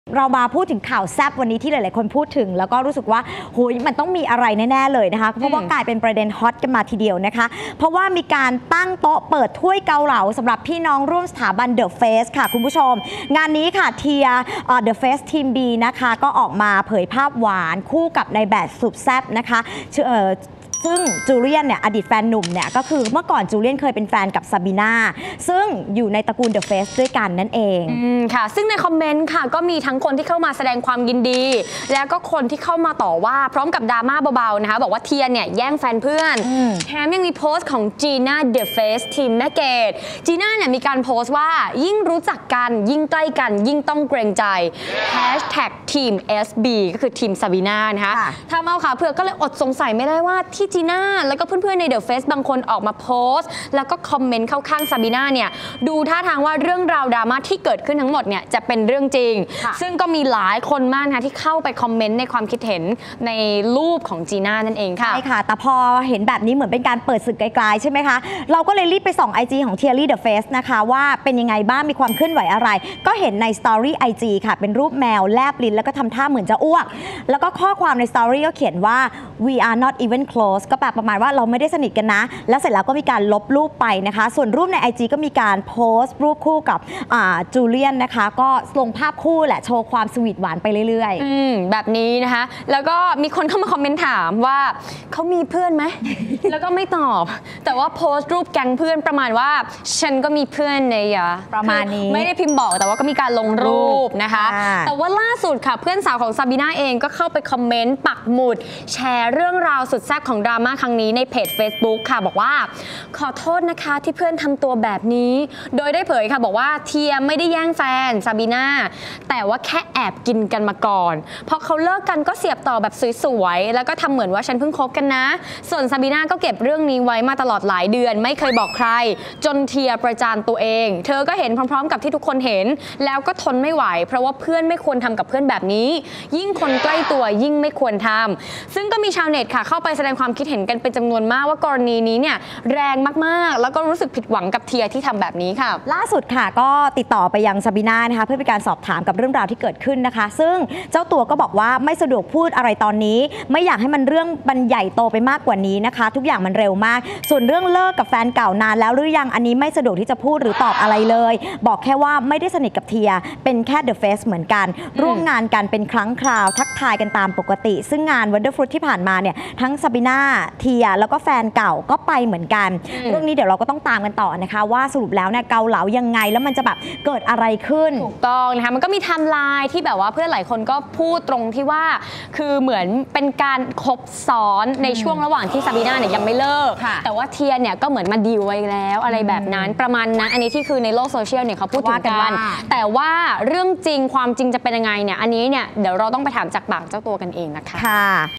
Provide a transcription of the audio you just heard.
เรามาพูดถึงข่าวแซ่บวันนี้ที่หลายๆคนพูดถึงแล้วก็รู้สึกว่าโหยมันต้องมีอะไรแน่ๆเลยนะคะเพราะว่ากลายเป็นประเด็นฮอตกันมาทีเดียวนะคะเพราะว่ามีการตั้งโต๊ะเปิดถ้วยเกาเหลาสำหรับพี่น้องร่วมสถาบัน The Face ค่ะคุณผู้ชมงานนี้ค่ะเทีย The Face Team B นะคะก็ออกมาเผยภาพหวานคู่กับในแบบสุดแซ่บนะคะซึ่งจูเลียนเนี่ยอดีตแฟนหนุ่มเนี่ยก็คือเมื่อก่อนจูเลียนเคยเป็นแฟนกับซาบีนาซึ่งอยู่ในตระกูล The Face ด้วยกันนั่นเองค่ะซึ่งในคอมเมนต์ค่ะก็มีทั้งคนที่เข้ามาแสดงความยินดีแล้วก็คนที่เข้ามาต่อว่าพร้อมกับดราม่าเบาๆนะคะบอกว่าเทียนเนี่ยแย่งแฟนเพื่อนแถมยังมีโพสต์ของจีน่า The Face ทีมแม่เกดจีน่าเนี่ยมีการโพสต์ว่ายิ่งรู้จักกันยิ่งใกล้กันยิ่งต้องเกรงใจทีม SB ก็คือทีมซาบีนานะคะทำเอาค่ะเพื่อก็เลยอดสงสัยไม่ได้ว่าที่จีน่าแล้วก็เพื่อนๆใน The Face บางคนออกมาโพสต์แล้วก็คอมเมนต์เข้าข้างซาบีนาเนี่ยดูท่าทางว่าเรื่องราวดราม่าที่เกิดขึ้นทั้งหมดเนี่ยจะเป็นเรื่องจริงซึ่งก็มีหลายคนมากนะที่เข้าไปคอมเมนต์ในความคิดเห็นในรูปของจีน่านั่นเองค่ะใช่ค่ะแต่พอเห็นแบบนี้เหมือนเป็นการเปิดศึกไกลๆใช่ไหมคะเราก็เลยรีบไปส่อง IG ของ Thierry The Face นะคะว่าเป็นยังไงบ้างมีความเคลื่อนไหวอะไรก็เห็นใน Story IG ค่ะเป็นรูปแมวแลบลิ้นแล้วก็ทำท่าเหมือนจะอ้วกแล้วก็ข้อความใน Story ก็เขียนว่า we are not even close ก็แปลประมาณว่าเราไม่ได้สนิทกันนะแล้วเสร็จแล้วก็มีการลบรูปไปนะคะส่วนรูปใน IG ก็มีการโพสต์รูปคู่กับจูเลียนนะคะก็ลงภาพคู่แหละโชว์ความสวีทหวานไปเรื่อยๆแบบนี้นะคะแล้วก็มีคนเข้ามาคอมเมนต์ถามว่าเขามีเพื่อนไหม แล้วก็ไม่ตอบแต่ว่าโพสต์รูปแก๊งเพื่อนประมาณว่าฉันก็มีเพื่อนในประมาณนี้ไม่ได้พิมพ์บอกแต่ว่าก็มีการลงรูปนะคะแต่ว่าล่าสุดค่ะเพื่อนสาวของซาบีนาเองก็เข้าไปคอมเมนต์ปักหมุดแชร์เรื่องราวสุดแซ่บของดราม่าครั้งนี้ในเพจ Facebook ค่ะบอกว่าขอโทษนะคะที่เพื่อนทำตัวแบบนี้โดยได้เผยค่ะบอกว่าเทียไม่ได้แย่งแฟนซาบีนาแต่ว่าแค่แอบกินกันมาก่อนพอเขาเลิกกันก็เสียบต่อแบบสวยๆแล้วก็ทำเหมือนว่าฉันเพิ่งคบกันนะส่วนซาบีนาก็เก็บเรื่องนี้ไว้มาตลอดหลายเดือนไม่เคยบอกใครจนเทียประจานตัวเองเธอก็เห็นพร้อมๆกับที่ทุกคนเห็นแล้วก็ทนไม่ไหวเพราะว่าเพื่อนไม่ควรทำกับเพื่อนแบบนี้ยิ่งคนใกล้ตัวยิ่งไม่ควรทำซึ่งก็มีชาวเน็ตค่ะเข้าไปแสดงความคิดเห็นกันเป็นจำนวนมากว่ากรณีนี้เนี่ยแรงมากๆแล้วก็รู้สึกผิดหวังกับเทียที่ทำแบบนี้ค่ะล่าสุดค่ะก็ติดต่อไปยังซาบีนานะคะเพื่อเป็นการสอบถามกับเรื่องราวที่เกิดขึ้นนะคะซึ่งเจ้าตัวก็บอกว่าไม่สะดวกพูดอะไรตอนนี้ไม่อยากให้มันเรื่องมันใหญ่โตไปมากกว่านี้นะคะทุกอย่างมันเร็วมากส่วนเรื่องเลิกกับแฟนเก่านานแล้วหรือยังอันนี้ไม่สะดวกที่จะพูดหรือตอบอะไรเลยบอกแค่ว่าไม่ได้สนิทกับเทียเป็นแค่ The Face เหมือนกันร่วมงานกันเป็นครั้งคราวทักทายกันตามปกติซึ่งงาน Wonderfruit ที่ผ่านมาเนี่ยทั้งซาบีนาเทียแล้วก็แฟนเก่าก็ไปเหมือนกันเรื่องนี้เดี๋ยวเราก็ต้องตามกันต่อนะคะว่าสรุปแล้วเนี่ยเกาเหลายังไงแล้วมันจะแบบเกิดอะไรขึ้นถูกต้องนะคะมันก็มีไทม์ไลน์ที่แบบว่าเพื่อนหลายคนก็พูดตรงที่ว่าคือเหมือนเป็นการคบซ้อนในช่วงระหว่างที่ซาบีนาเนี่ยยังไม่เลิกแต่ว่าเทียเนี่ยก็เหมือนมาดีลไว้แล้วอะไรแบบนั้นประมาณนั้นอันนี้ที่คือในโลกโซเชียลเนี่ยเขาพูดถึงกันแต่ว่าเรื่องจริงความจริงจะเป็นยังไงเนี่ยอันนี้เนี่ยเดี๋ยวเราต้องไปถามจากปากเจ้าตัวกันเองนะคะ